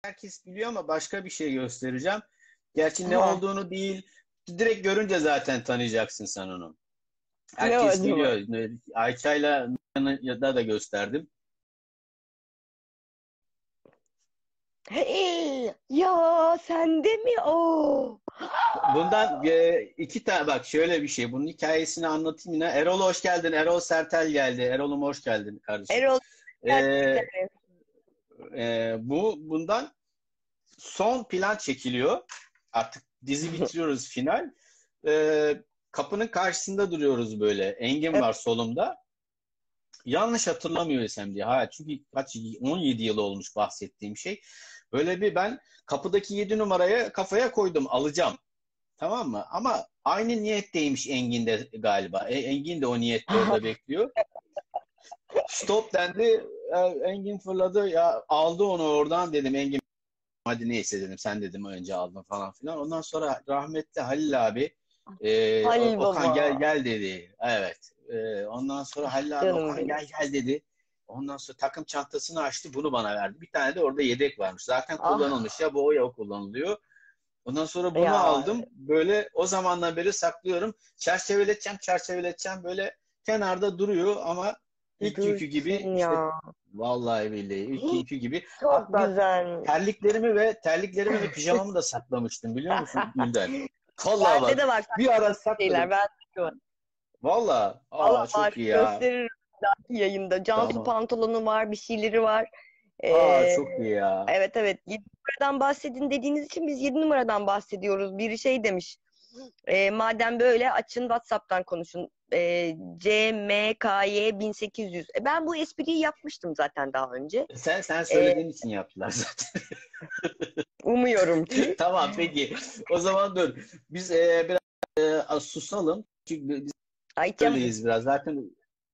herkes biliyor ama başka bir şey göstereceğim. Gerçi ne Ha, olduğunu değil, direkt görünce zaten tanıyacaksın sen onu. ne Herkes acaba? biliyor. Ayça'yla ya da gösterdim. Hey, ya sende mi o? Bundan iki tane bak şöyle bir şey. Bunun hikayesini anlatayım yine. Erol hoş geldin. Erol Sertel geldi. Erol'um hoş geldin kardeşim. Erol E, gerçekten. bundan son plan çekiliyor. Artık dizi bitiriyoruz final. Kapının karşısında duruyoruz böyle. Engin var solumda. Yanlış hatırlamıyorsam diye. Ha, çünkü 17 yıl olmuş bahsettiğim şey. Böyle bir ben kapıdaki 7 numaraya kafaya koydum. Alacağım. Tamam mı? Ama aynı niyetteymiş Engin de galiba. Engin de o niyette orada bekliyor. Stop dendi. Engin fırladı. Ya aldı onu oradan dedim. Engin hadi neyse dedim. Sen dedim önce aldın falan filan. Ondan sonra rahmetli Halil abi Halil Okan gel Baba. gel dedi. Evet. Ondan sonra Halil abi Canım Okan benim. gel gel dedi. Ondan sonra takım çantasını açtı. Bunu bana verdi. Bir tane de orada yedek varmış. Zaten kullanılmış. Ah Ya bu o ya o kullanılıyor. Ondan sonra bunu ya, aldım. Böyle o zamandan beri saklıyorum. Çerçeveleteceğim. Böyle kenarda duruyor ama ilk yükü gibi dursun işte ya. vallahi billahi ilk Hii, yükü gibi. çok Hatta güzelmiş. terliklerimi ve pijamamı da saklamıştım biliyor musun Gülden? Vallahi Bende bak de var bir ara şeyler. sakladım. Ben de var. Vallahi Valla çok var. iyi ya. Gösteririm bir dahaki yayında. Cansu Tamam. pantolonu var. Bir şeyleri var. Çok iyi ya. Evet evet. 7 numaradan bahsedin dediğiniz için biz 7 numaradan bahsediyoruz. Biri şey demiş. Madem böyle açın WhatsApp'tan konuşun. CMKY 1800. Ben bu espriyi yapmıştım zaten daha önce. Sen E, söylediğin için yaptılar zaten. umuyorum ki. Tamam peki. O zaman dur. Biz biraz susalım. Çünkü biz Ayça mı? öyleyiz biraz. Zaten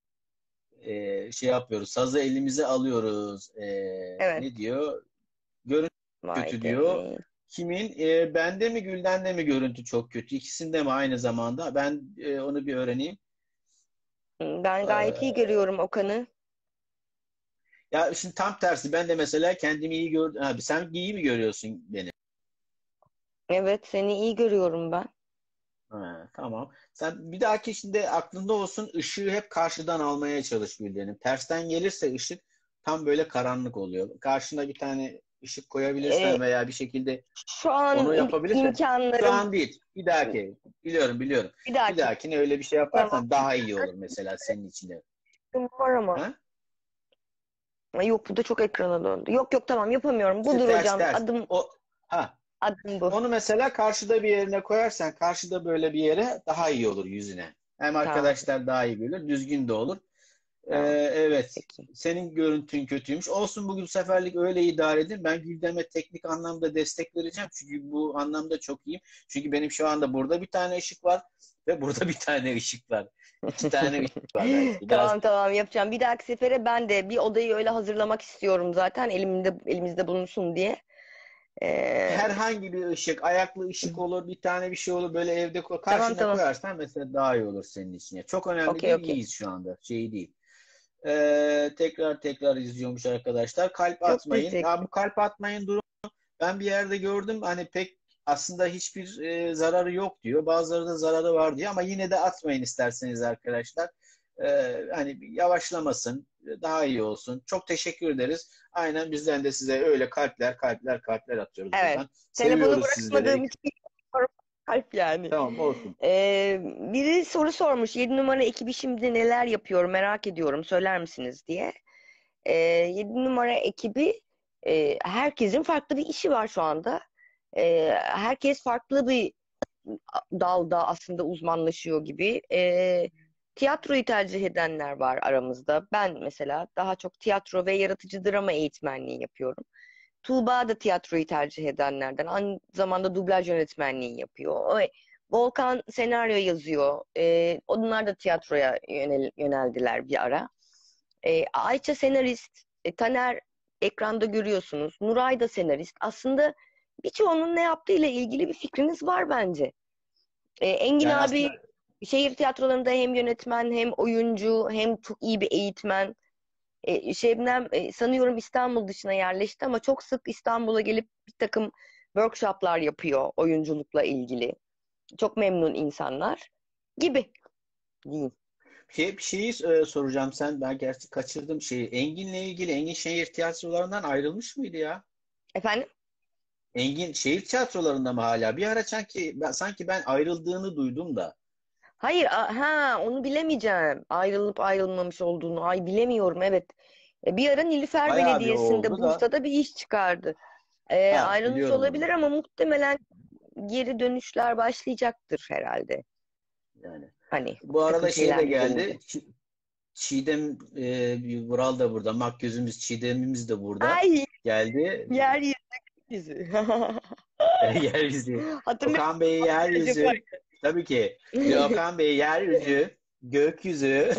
şey yapıyoruz. Sazı elimize alıyoruz. Evet. Ne diyor? Görüntü Vay kötü diyor. canına. Kimin? Bende mi Gülden'de mi görüntü çok kötü? İkisinde mi aynı zamanda? Ben onu bir öğreneyim. Ben gayet iyi Ee, görüyorum Okan'ı. ya şimdi tam tersi. Ben de mesela kendimi iyi gördüm. Abi sen iyi mi görüyorsun beni? Evet, seni iyi görüyorum ben. Ha, tamam. Sen bir dahaki şimdi aklında olsun ışığı hep karşıdan almaya çalış Gülden'im. Tersten gelirse ışık tam böyle karanlık oluyor. Karşına bir tane ışık Ee, koyabilirsen veya bir şekilde Şu an onu yapabilirsen şu imkanlarım an değil. Bir dahaki. Biliyorum. bir Bir dahaki. dahakine öyle bir şey Tamam. yaparsan daha iyi olur mesela senin için de. Var ama. Ha? Ay, yok bu da çok ekrana döndü. Yok yok tamam yapamıyorum. İşte Budur ters hocam. ters. Ha. Adım bu. Onu mesela karşıda bir yerine koyarsan karşıda böyle bir yere daha iyi olur yüzüne. Hem Tamam. arkadaşlar daha iyi görür, düzgün de olur. Tamam. Evet. Peki. Senin görüntün kötüymüş. Olsun bugün seferlik öyle idare edin. Ben Güldem'e teknik anlamda destek vereceğim. Çünkü bu anlamda çok iyiyim. Çünkü benim şu anda burada bir tane ışık var ve burada bir tane ışık var. İki tane ışık var belki. Biraz Tamam tamam yapacağım. Bir dahaki sefere ben de bir odayı öyle hazırlamak istiyorum zaten elimizde bulunsun diye. Ee, herhangi bir ışık, ayaklı ışık olur, bir tane bir şey olur böyle evde tamam karşına tamam. koyarsan mesela daha iyi olur senin için. Yani çok önemli Okey değil, okey. iyiyiz şu anda. Şey değil. Tekrar izliyormuş arkadaşlar. Kalp Çok atmayın. Ya teşekkür. bu kalp atmayın durum ben bir yerde gördüm hani pek aslında hiçbir zararı yok diyor. Bazıları da zararı var diyor ama yine de atmayın isterseniz arkadaşlar. Hani yavaşlamasın, daha iyi olsun. Çok teşekkür ederiz. Aynen bizden de size öyle kalpler atıyoruz Evet. buradan. Telefonu Seviyoruz bırakmadığım sizleri. için kalp yani. Tamam olsun. Biri soru sormuş. 7 numara ekibi şimdi neler yapıyor merak ediyorum. Söyler misiniz diye. 7 numara ekibi herkesin farklı bir işi var şu anda. Herkes farklı bir dalda aslında uzmanlaşıyor gibi. Tiyatroyu tercih edenler var aramızda. Ben mesela daha çok tiyatro ve yaratıcı drama eğitmenliği yapıyorum. Tuğba da tiyatroyu tercih edenlerden. Aynı zamanda dublaj yönetmenliği yapıyor. Volkan senaryo yazıyor. Onlar da tiyatroya yöneldiler bir ara. Ayça senarist. Taner ekranda görüyorsunuz. Nuray da senarist. Aslında birçoğunun ne yaptığıyla ilgili bir fikriniz var bence. Engin Yani abi aslında şehir tiyatrolarında hem yönetmen hem oyuncu hem çok iyi bir eğitmen. Şebnem sanıyorum İstanbul dışına yerleşti ama çok sık İstanbul'a gelip bir takım workshoplar yapıyor oyunculukla ilgili. Çok memnun insanlar gibi diyeyim. Bir şeyi soracağım sen. Ben gerçi kaçırdım şeyi. Engin'le ilgili Engin şehir tiyatrolarından ayrılmış mıydı ya? Efendim? Engin şehir tiyatrolarında mı hala? Bir ara sanki ben ayrıldığını duydum da. Hayır, onu bilemeyeceğim. Ayrılıp ayrılmamış olduğunu. Ay bilemiyorum, evet. Bir ara Nilüfer Bayağı bir Belediyesi'nde oldu da. Bursa'da bir iş çıkardı. Ha, Ayrılmış biliyorum olabilir onu. ama muhtemelen geri dönüşler başlayacaktır herhalde. Yani. Hani Bu bir takım arada şey şeyler de geldi. düzelince. Çiğdem Vural da burada. Makyözümüz Çiğdem'imiz de burada. Ay, Geldi. yeryüzü. Yeryüzü. Hatırlıyor Okan Bey musun Recep Ay? yeryüzü. Tabii ki. Okan Bey yeryüzü. Gökyüzü.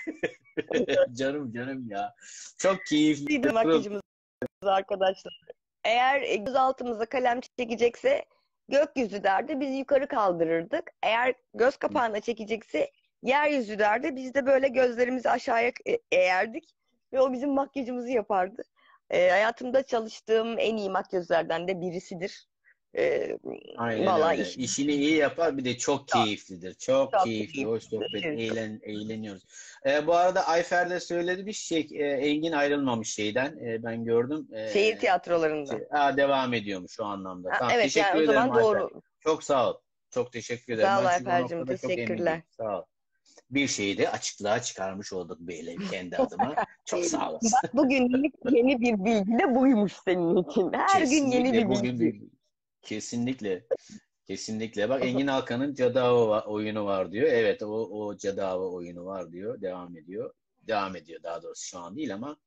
Canım canım ya. Çok keyifli. Neydi makyajımız arkadaşlar? Eğer gözaltımıza kalem çekecekse gökyüzü derdi, biz yukarı kaldırırdık. Eğer göz kapağına çekecekse yeryüzü derdi, biz de böyle gözlerimizi aşağıya eğerdik ve o bizim makyajımızı yapardı. Hayatımda çalıştığım en iyi makyözlerden de birisidir. E, Aynen Vallahi öyle. iş İşini iyi yapar bir de çok çok, keyiflidir. Çok çok keyifli, hoş sohbet, keyifli. eğleniyoruz. Bu arada Ayfer de söyledi bir şey. Engin ayrılmamış şeyden. Ben gördüm. Şehir tiyatrolarında. Devam ediyormuş şu anlamda. Tamam, Evet, teşekkür yani o ederim zaman Ayfer. doğru. Çok sağ ol. Çok teşekkür ederim. Sağ ol Ben çünkü o Ayfer'cim, noktada çok teşekkürler. emindim. Sağ ol. Bir şeyi de açıklığa çıkarmış olduk böyle kendi adıma. Çok sağ olasın. Bak, bugün yeni bir bilgi de buymuş senin için. Her gün yeni Kesinlikle bir bugün bilgi. bir kesinlikle. Kesinlikle. Bak Engin Alkan'ın Cadı Avı oyunu var diyor. Evet o Cadı Avı oyunu var diyor. Devam ediyor. Devam ediyor daha doğrusu şu an değil ama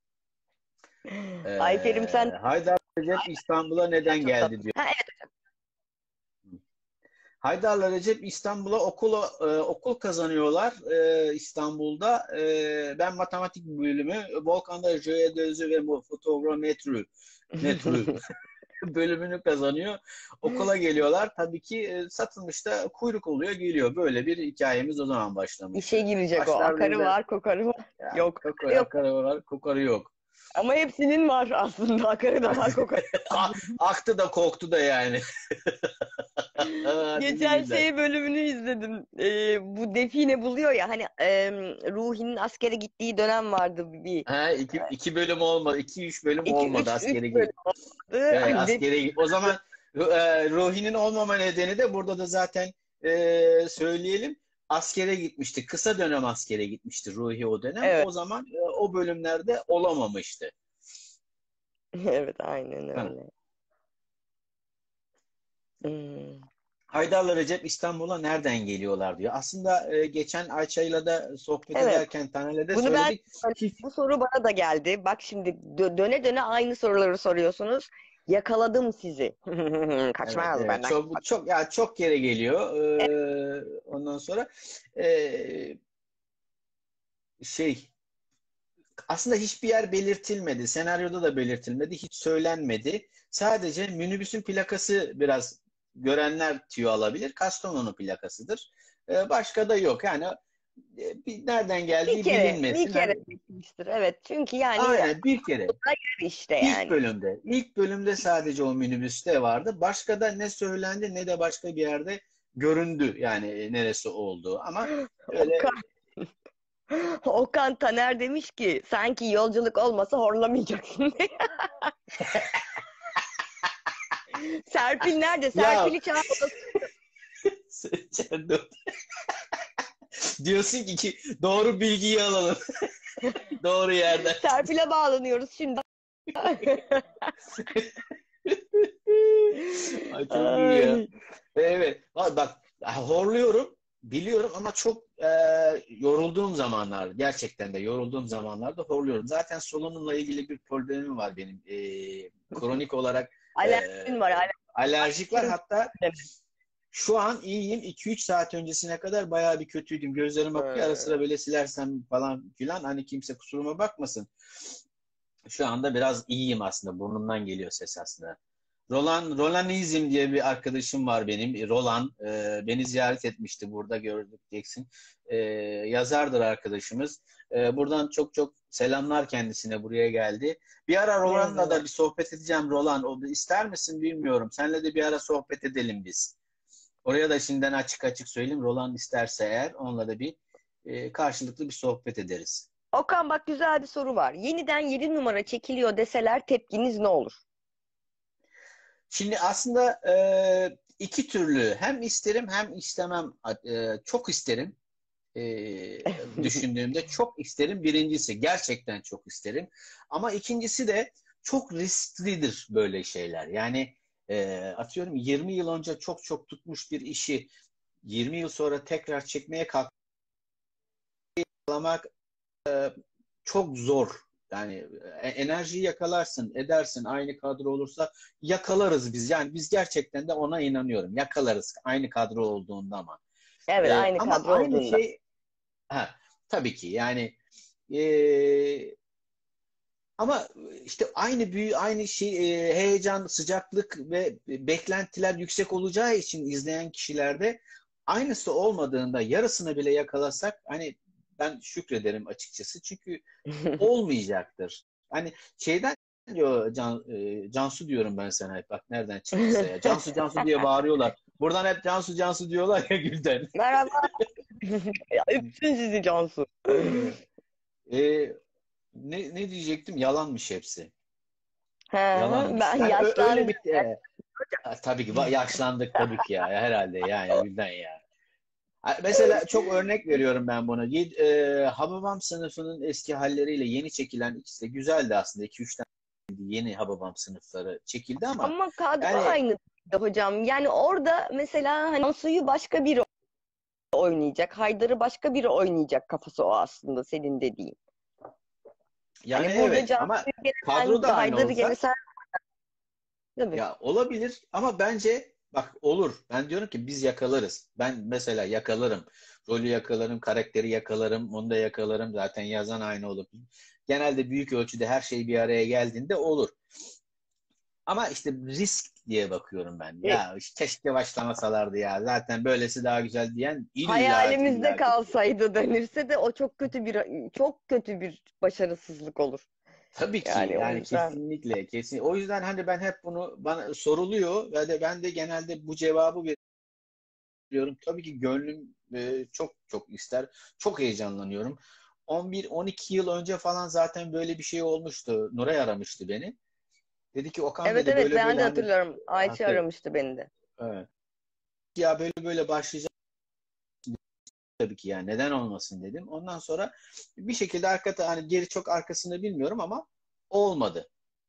Ayfer'im, sen Haydar Recep İstanbul'a neden çok geldi tatlı. diyor. Ha, evet. Haydar'la Recep İstanbul'a okul kazanıyorlar İstanbul'da. Ben matematik bölümü, Volkan da jeodezi ve fotogrametri bölümünü kazanıyor. Okula geliyorlar. Tabii ki satılmış da kuyruk oluyor, geliyor. Böyle bir hikayemiz o zaman İşe başlamıştı. girecek o. Başlar Akarı bizler var, kokarı var. ya, Yok, akarı yok. akarı var, kokarı yok. Ama hepsinin var aslında. Akarı da var, kokarı da var. Aktı da koktu da yani. Ne Geçen güzel. şey bölümünü izledim. Bu Define buluyor ya, hani Ruhi'nin askere gittiği dönem vardı bir. Ha, iki bölüm olmadı. 2-3 bölüm İki, olmadı üç askere bölüm git. vardı. Ay, Askere git. O zaman Ruhi'nin olmama nedeni de burada da zaten söyleyelim. Askere gitmişti. Kısa dönem askere gitmişti Ruhi o dönem. evet. O zaman o bölümlerde olamamıştı. Evet, aynen Ha. öyle. Hmm. Haydar'la Recep İstanbul'a nereden geliyorlar diyor. Aslında geçen Ayça'yla da sohbet Evet. ederken panelde Bunu ben söyledik. Hiç, Bu soru bana da geldi. Bak şimdi döne döne aynı soruları soruyorsunuz. Yakaladım sizi. evet, Kaçmaz evet. benden. Çok kere geliyor. Ondan sonra e, şey aslında hiçbir yer belirtilmedi. Senaryoda da belirtilmedi. Hiç söylenmedi. Sadece minibüsün plakası biraz görenler tüyo alabilir. Kastamonu plakasıdır. Başka da yok. Yani nereden Bir geldiği kere, bir bilinmesin. kere Hani, çekmiştir. Evet. Çünkü yani aynen bir kere. işte İlk yani. bölümde. İlk bölümde sadece o minibüste vardı. Başka da ne söylendi ne de başka bir yerde göründü. Yani neresi olduğu. Ama öyle Okan, Okan Taner demiş ki sanki yolculuk olmasa horlamayacaksın. Serpil nerede? ya Serpil'i çağır. sen de diyorsun ki doğru bilgiyi alalım. Doğru yerden. Serpil'e bağlanıyoruz şimdi. Ay çok iyi ya. Ay. Evet. Bak horluyorum. Biliyorum ama çok yorulduğum zamanlar, gerçekten de yorulduğum zamanlarda horluyorum. Zaten solunumla ilgili bir problemim var benim. Kronik olarak e, Alerjin var. alerjik var. Alerjin. Hatta şu an iyiyim. 2-3 saat öncesine kadar bayağı bir kötüydüm. Gözlerim akıyor. Ara sıra böyle silersem falan filan. Hani kimse kusuruma bakmasın. Şu anda biraz iyiyim aslında. Burnumdan geliyor ses aslında. Rolanizm diye bir arkadaşım var benim. Roland beni ziyaret etmişti. Burada gördük diyeceksin. Yazardır arkadaşımız. Buradan çok çok selamlar kendisine. Buraya geldi. Bir ara Roland'la da Merhabalar. bir sohbet edeceğim. Roland, o ister misin bilmiyorum. Seninle de bir ara sohbet edelim biz. Oraya da şimdiden açık açık söyleyeyim. Roland isterse eğer onunla da bir karşılıklı bir sohbet ederiz. Okan bak güzel bir soru var. Yeniden 7 numara çekiliyor deseler tepkiniz ne olur? Şimdi aslında iki türlü, hem isterim hem istemem. Çok isterim. Düşündüğümde çok isterim. Birincisi gerçekten çok isterim. Ama ikincisi de çok risklidir böyle şeyler. Yani atıyorum 20 yıl önce çok çok tutmuş bir işi 20 yıl sonra tekrar çekmeye kalkmak çok zor. Yani enerjiyi yakalarsın, edersin, aynı kadro olursa yakalarız biz. Yani biz gerçekten de ona inanıyorum. Yakalarız aynı kadro olduğunda ama. Evet, aynı Ama kadro aynı olduğunda. şey, ha, tabii ki yani e, ama işte aynı aynı şey, heyecan, sıcaklık ve beklentiler yüksek olacağı için izleyen kişilerde aynısı olmadığında yarısını bile yakalasak hani ben şükrederim açıkçası. Çünkü olmayacaktır. Hani şeyden diyor Cansu diyorum ben sana hep. Bak nereden çıktıysa ya. Cansu Cansu diye bağırıyorlar. Buradan hep Cansu Cansu diyorlar ya Gülden. Merhaba. Öpsün sizi Cansu. Evet. E, ne diyecektim? Yalanmış hepsi. He, Yalanmış. ben Yani öyle yaşlandım. bir tabii ki yaşlandık tabii ki ya herhalde yani Gülden ya. Mesela çok örnek veriyorum ben bunu. Hababam sınıfının eski halleriyle yeni çekilen ikisi de güzeldi aslında. 2-3 tane yeni Hababam sınıfları çekildi ama Ama kadro yani aynı hocam. Yani orada mesela hani Suyu başka biri oynayacak. Haydar'ı başka biri oynayacak kafası o aslında senin dediğin. yani Hani burada evet Cansu'yu ama gene kadro sen, da aynı Haydar'ı olsa gene sen değil mi? ya olabilir ama bence bak olur. Ben diyorum ki biz yakalarız. Ben mesela yakalarım. Rolü yakalarım, karakteri yakalarım, onu da yakalarım. Zaten yazan aynı olur. Genelde büyük ölçüde her şey bir araya geldiğinde olur. Ama işte risk diye bakıyorum ben. E, Ya işte keşke başlamasalardı ya. Zaten böylesi daha güzel diyen Hayalimizde illa ki. kalsaydı denirse de o çok kötü bir başarısızlık olur. Tabii ki Yani o yani yüzden kesinlikle kesin. O yüzden hani ben hep bunu bana soruluyor ve de ben de genelde bu cevabı veriyorum. Tabii ki gönlüm çok çok ister. Çok heyecanlanıyorum. 11-12 yıl önce falan zaten böyle bir şey olmuştu. Nuray aramıştı beni. Dedi ki Okan evet dedi evet böyle ben böyle de hani hatırlıyorum. Ayça hatır, aramıştı beni de. evet. Ya böyle böyle başlayacak tabii ki yani neden olmasın dedim. Ondan sonra bir şekilde hani geri çok arkasını bilmiyorum ama olmadı.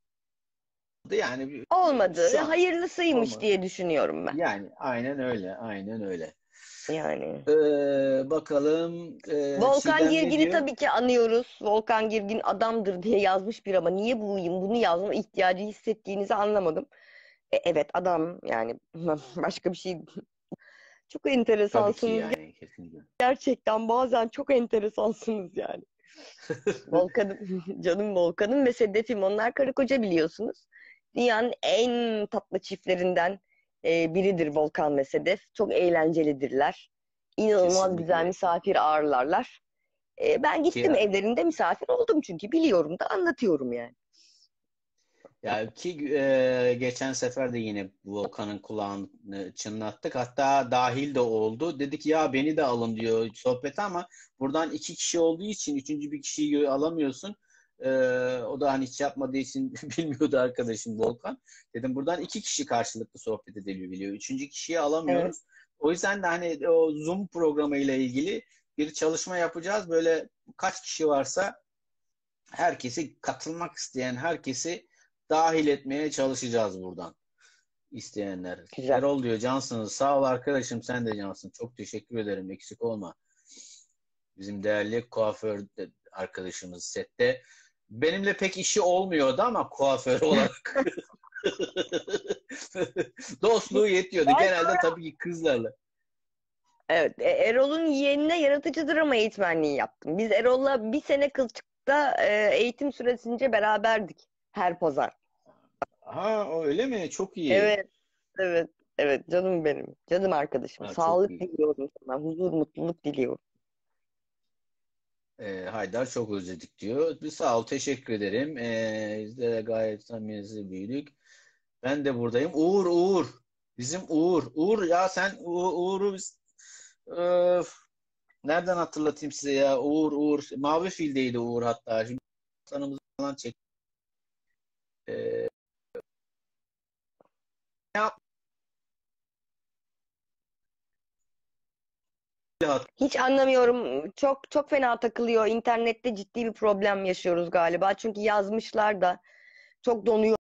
Yani Olmadı. şu an Hayırlısıymış olmadı. diye düşünüyorum ben. Yani aynen öyle, aynen öyle. Yani. Bakalım Volkan Çiğdem ne Girgin'i diyor? tabii ki anıyoruz. Volkan Girgin adamdır diye yazmış bir ama niye bunu yazma ihtiyacı hissettiğinizi anlamadım. Evet adam yani başka bir şey. Çok Tabii ki enteresansınız yani kesinlikle. gerçekten bazen çok enteresansınız yani. Volkan'ım, canım Volkan'ım ve Sedef'im onlar karı koca biliyorsunuz. Dünyanın en tatlı çiftlerinden biridir Volkan ve Sedef. Çok eğlencelidirler. İnanılmaz güzel Kesinlikle. misafir ağırlarlar. Ben Ki gittim evlerinde misafir oldum çünkü biliyorum da anlatıyorum yani. ya ki geçen sefer de yine Volkan'ın kulağını çınlattık. Hatta dahil de oldu. Dedik ya beni de alın diyor sohbete ama buradan iki kişi olduğu için üçüncü bir kişiyi alamıyorsun. E, O da hani hiç yapmadığı için bilmiyordu arkadaşım Volkan. Dedim buradan iki kişi karşılıklı sohbet edebiliyor. Üçüncü kişiyi Evet. alamıyoruz. O yüzden de hani o Zoom programı ile ilgili bir çalışma yapacağız. Böyle kaç kişi varsa herkesi katılmak isteyen herkesi dahil etmeye çalışacağız buradan isteyenler. Güzel. Erol diyor cansınız. Sağ ol arkadaşım sen de cansın. Çok teşekkür ederim. Eksik olma. Bizim değerli kuaför arkadaşımız sette. Benimle pek işi olmuyordu ama kuaför olarak dostluğu yetiyordu. Ben Genelde sonra tabii ki kızlarla. evet, Erol'un yeğenine yaratıcı drama eğitmenliği yaptım. Biz Erol'la bir sene Kılçık'ta eğitim süresince beraberdik her pazar. Ha, öyle mi? Çok iyi. Evet, evet, evet canım benim. Canım arkadaşım. Ha, çok Sağlık iyi. diliyorum sana. Huzur, mutluluk diliyorum. Haydar çok özledik diyor. Bir sağ ol, teşekkür ederim. Biz de gayet samimiyeti büyüdük. Ben de buradayım. Uğur, Uğur. Bizim Uğur. Uğur ya sen Uğur'u biz Öf, nereden hatırlatayım size ya? Uğur, Uğur. Mavi Fil'deydi Uğur hatta. Şimdi sanımızı falan çek. Ee, ne yaptı? Hiç anlamıyorum. Çok çok fena takılıyor. İnternette ciddi bir problem yaşıyoruz galiba. Çünkü yazmışlar da çok donuyor